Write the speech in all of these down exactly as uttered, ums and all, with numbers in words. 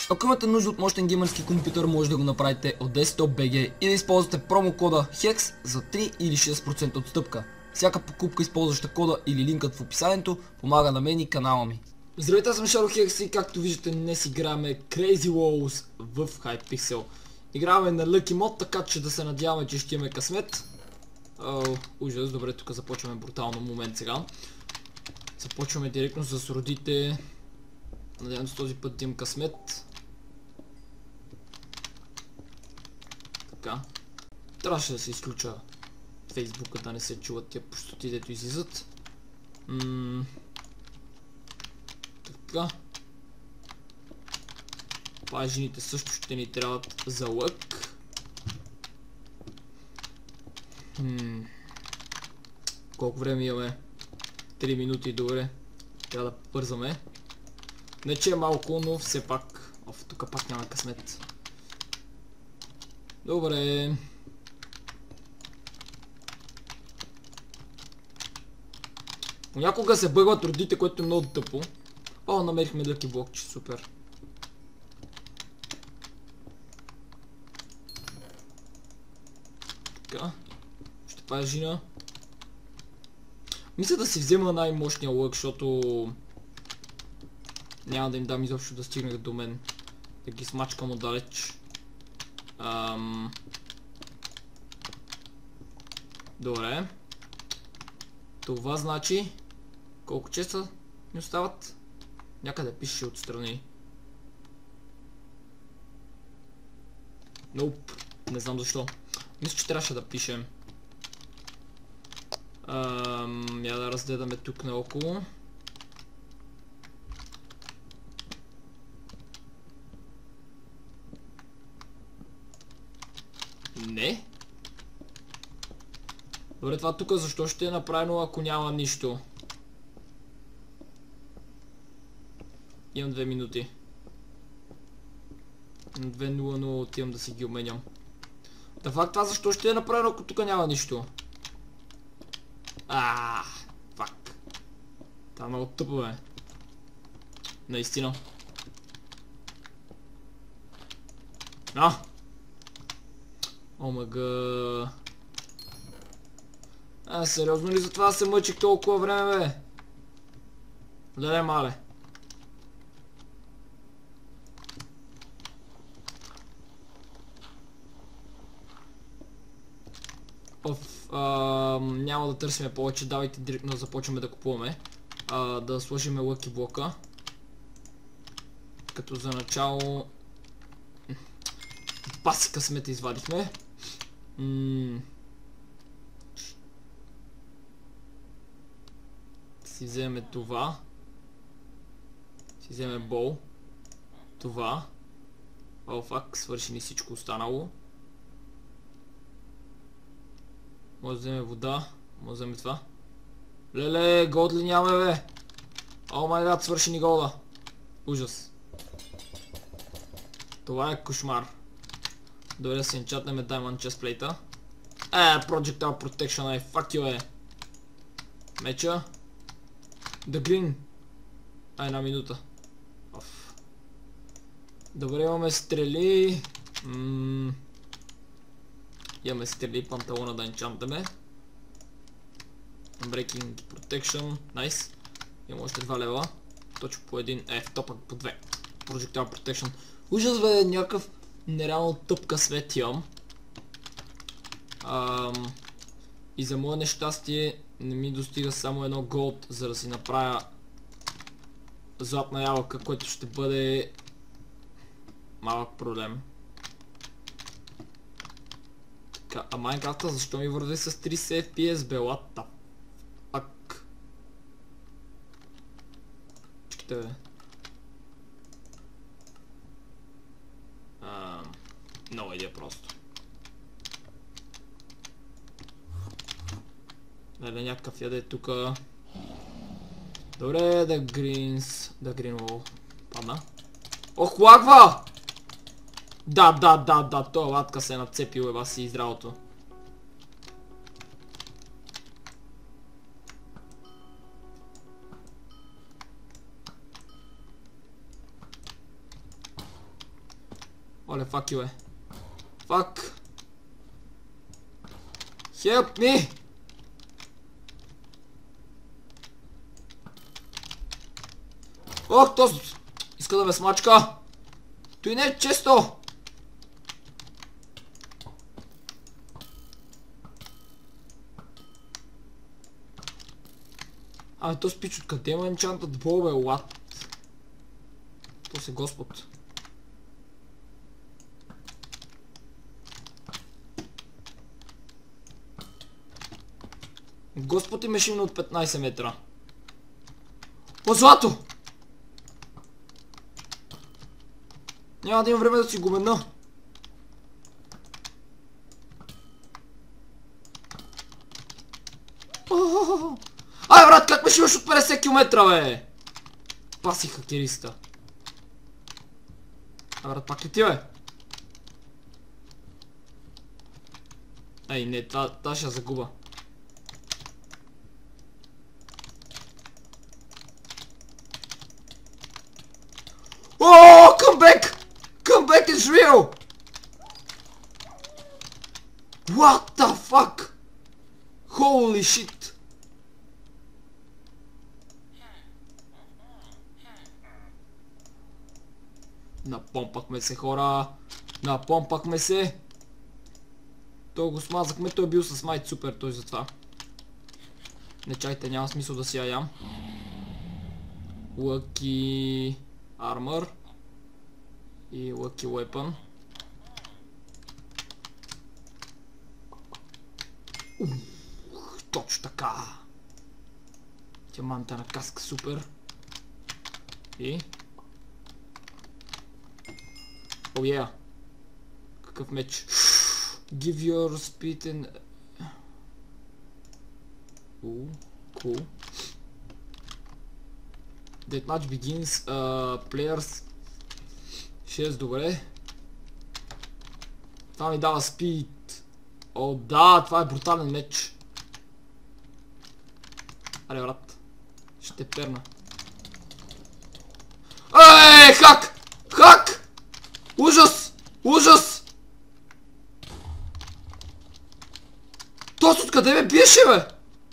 Ако имате нужда от мощен геймърски компютър, може да го направите от Desktop би джи и да използвате промокода HEX за три или шест процента отстъпка. Всяка покупка, използваща кода или линкът в описанието, помага на мен и канала ми. Здравейте, аз съм ShadowHex и както виждате днес играме Crazy Walls в Hypixel. Играме на Lucky Mod, така че да се надяваме, че ще имаме късмет. О, ужас, добре, тук започваме брутално момент сега. Започваме директно с родите. Надявам се този път да имам късмет. Така. Трябваше да се изключа Фейсбука, да не се чуват тия пустоти, дето излизат. Ммм... Така. Пажините също ще ни трябват за лък. Хм... Колко време имаме? три минути, добре. Трябва да бързаме. Не че е малко, но все пак... Оф, тук пак няма късмет. Добре. Понякога се бъгват родите, което е много тъпо. О, намерихме Lucky блокче, супер. Така. Ще пажина. Мисля да си взема най-мощния лък, защото няма да им дам изобщо да стигнат до мен. Да ги смачкам отдалеч. Ам... Добре. Това значи... Колко честа ми остават? Някъде пише отстрани. Ноуп. Не знам защо. Мисля, че трябваше да пишем. Ам... Я да разгледаме тук наоколо. Не. Добре, това тук защо ще е направено, ако няма нищо? Имам две минути. две нула нула отивам да си ги уменям. Да факт, това защо ще е направено, ако тук няма нищо? Аааа, фак. Това е много тъпо, бе. Наистина. А! Омага. А, сериозно ли за това се мъчих толкова време, бе? Леле, мале. Оф, а, няма да търсиме повече, давайте директно да започваме да купуваме. А, да сложиме Lucky блока. Като за начало... Баси късмета извадихме. Ммм... Си вземе това. Си вземе бол. Това. О, фак, свърши ни всичко останало. Може да вземе вода. Може да вземе това. Леле, голд ли нямаме, бе? О май гад, свърши ни голда. Ужас. Това е кошмар. Добре да се енчатнем Diamond Chestplate-а. Е, Projectile Protection, ай, fuck you, е. Меча. The Green. А, една минута. Оф. Добре, имаме стрели. Ммм. Имаме стрели, панталона да енчантаме. Breaking Protection, найс. Имам още два лева. Точно по един, е, в топък по две. Projectile Protection. Ужас, бе, някакъв нереално тъпка свет имам. Ам... И за мое нещастие не ми достига само едно голд, за да си направя златна ябълка, което ще бъде малък проблем. Така, а Майнкрафта защо ми върви с тридесет еф пи ес, бе, what the fuck? Чекайте, бе. Ам... Нова идея просто. Дали някакъв яде тука. Добре, The Greens. The Green Wall. Падна. Ох, лагва! Да, да, да, да, тоя латка се е нацепил, еба си и здравото. Оле, fuck you, е. Fuck. Help me! Ох, този иска да ме смачка. Той не е често. Абе, то спич откъде има енчантът бол, бе, what? То си господ. Господ и мешина от петнайсет метра. О, злато! Няма да имам време да си го мена. Ай, брат, как ме шиваш от петдесет километра, бе? Паси хакериста. А, брат, пак ли ти, бе? Ей, не, това ще загуба. Oh, come back! Come back is real! What the fuck? Holy shit! Напомпахме се, хора! Напомпахме се! Той го смазахме, той е бил с майт супер, той затова. Не чайте, няма смисъл да си я ям. Lucky Armor и Lucky Weapon. Ух, точно така. Диаманта на каска супер. И... О, oh, yeah. Какъв меч. Give your speed and... Ooh, cool. That match begins, uh, players... шест, добре. Това ми дава speed. О, да, това е брутален меч. Аре, брат. Ще перна. Ей, хак! Хак! Ужас! Ужас! Точно откъде ме биеше, бе?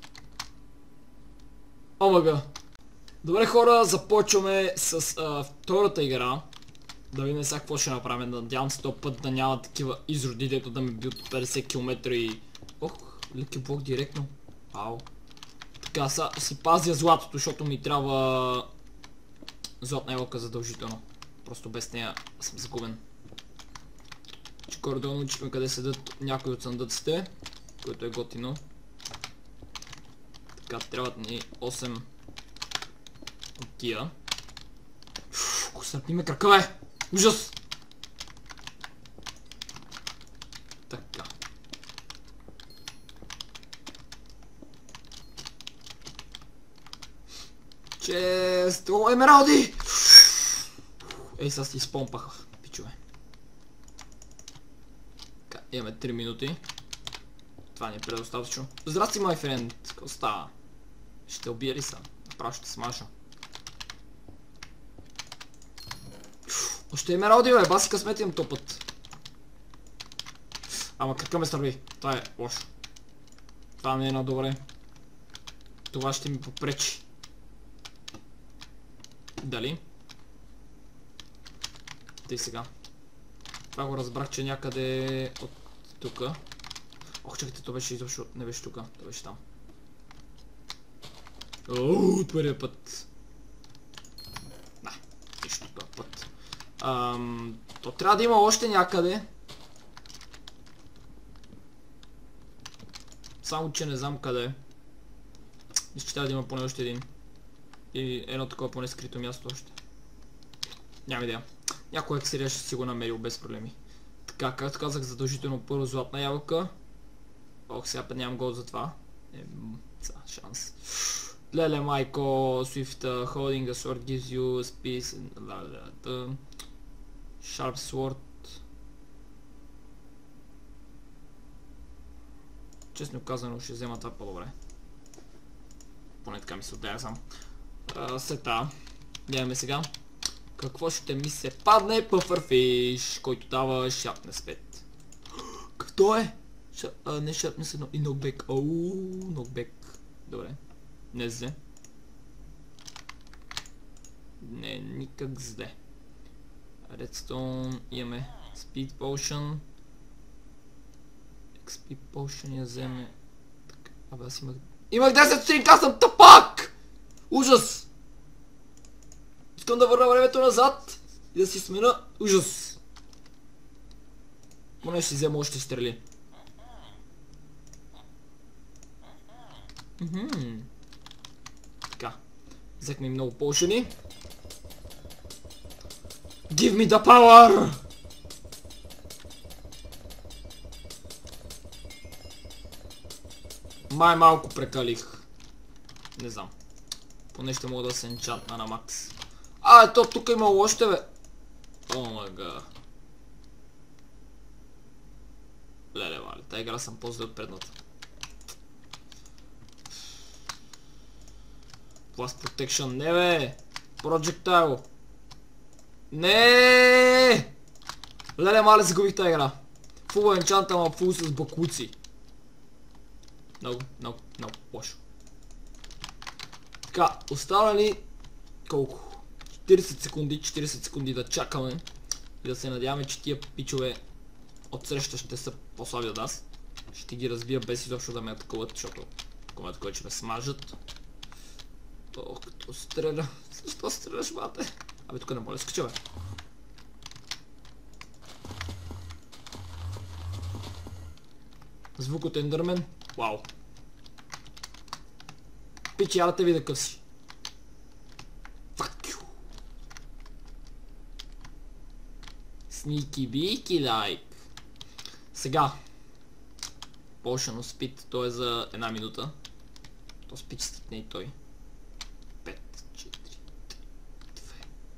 О, мага. Добре, хора, започваме с а, втората игра. Да видим сега какво ще направим. Надявам се този път да няма такива изроди, дето да ме би от петдесет километра и... Ох, леки блок директно. Ау. Така, сега си пазя златото, защото ми трябва... златна ябълка задължително. Просто без нея съм загубен. Че горе-долу научихме къде седат някои от съндъците, което е готино. Така, трябват ни осем от тия. Ух, сърпни ме крака, бе! Ужас! Така. Често емералди! Ей, сега си изпомпах, пичове. Така, имаме три минути. Това ни е предостатъчно. Здрасти, май френд! Какво става? Ще убия ли са? Направо ще смаша. Още емералди, бе, баси късмет имам то път. Ама крака ме сърви. Това е лошо. Това не е едно добре. Това ще ми попречи. Дали? Тъй сега. Това го разбрах, че някъде от тука. Ох, чакайте, то беше изобщо... не беше тука, то беше там. Ооо, от първия път. Да, нищо този път. Ам, то трябва да има още някъде. Само че не знам къде. Мисля, че трябва да има поне още един. И едно такова поне скрито място още. Няма идея. Някой ексерия ще си го намерил без проблеми. Така, както казах, задължително първо златна ябълка. Ох, сега път нямам гол за това. Е, са, шанс. Леле, майко, Swift, uh, holding a sword gives you space and... Uh, sharp sword. Честно казано, ще взема това по-добре. Поне така ми се отделя сам. Uh, Сета. Гледаме сега. Какво ще ми се падне? Pufferfish, който дава Sharpness пет. Какво е? Ша... А, не Sharpness едно и Knockback. Оу, Knockback. Добре. Не зле. Не, никак зле. Redstone, имаме Speed Potion. Икс пи Potion я вземе. Так, абе аз имах... Имах десет стринка, аз съм тъпак! Ужас! Искам да върна времето назад и да си смена. Ужас! Поне ще си взема още стрели. Мхм. Така. Взехме много поушени. Give me the power! Май малко прекалих. Не знам. Поне ще мога да се енчантна на макс. А, ето тук има още, бе. О май гад. Леле, вали, тая игра съм по-зле от предната. Blast Protection, не бе! Projectile! Не! Леле, мале, загубих тая игра. Фул енчант, ама фул с бакуци. Много, много, много лошо. Така, остава ли колко? четиридесет секунди, четиридесет секунди да чакаме и да се надяваме, че тия пичове отсреща ще са по-слаби от нас. Ще ги разбия без изобщо да ме атакуват, защото ако ме атакуват, ще ме смажат. То като стреля. Защо стреляш, бате? Абе, тук не мога да скача, бе. Звук от Ендърмен. Вау. Пичи, я да те видя къв си. Fuck you. Sneaky beaky like. Сега. Potion of Speed, то е за една минута. То спич ститне и той. пет, четири, три, две.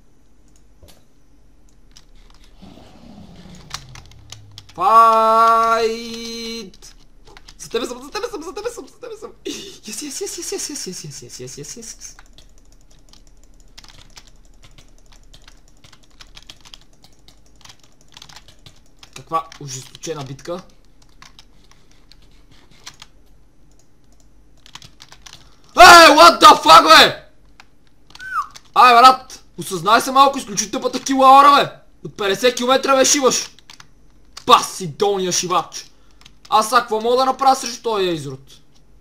Файт! За тебе съм, за тебе съм, за тебе съм, за тебе съм. Yes, yes, yes, yes, yes, yes, yes, yes, yes, yes, yes, yes. Каква ожесточена битка. Ей, what the fuck, бе! Ай, брат! Осъзнай се малко, изключително пътя килоара, бе! От петдесет километра, бе, шиваш! Паси, долния шивач! Аз сега какво мога да направя срещу този изрод?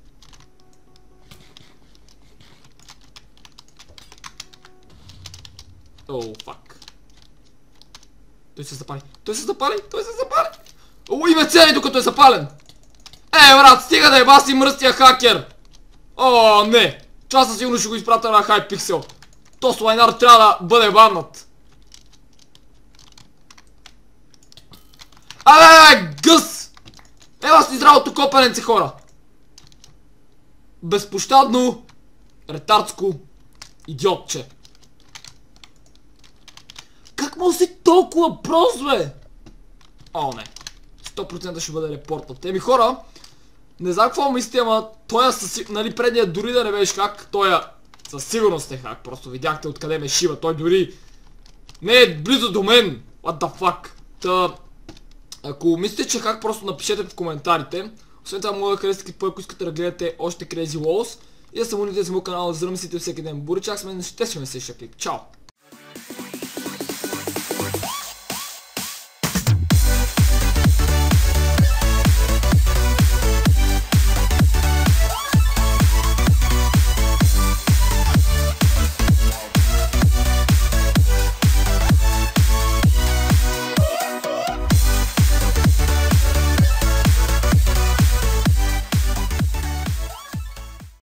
О, фак. Той се запали. Той се запали. Той се запали. О, и ме цели докато е запален. Е, брат, стига да е баси мръстия хакер. О, не. Часа сигурно ще го изпратя на Hypixel. То слайнар трябва да бъде баннат. Абе, бе, гъс! Ева си здравото копененце, хора! Безпощадно, ретардско идиотче. Как може си толкова прост, бе? О, не. сто процента ще бъде репортът. Еми, хора, не знам какво мислите, ама тоя със... Нали, предният дори да не беше хак, тоя със сигурност е хак. Просто видяхте откъде ме шива. Той дори не е близо до мен. What the fuck? Та... Ако мислите, че хак, просто напишете в коментарите. Освен това, мога да харесате клипа, ако искате да гледате още Crazy Walls. И да се абонирате за моят канал, да замислите всеки ден. Буричак сме, ще сме се шаклик. Чао!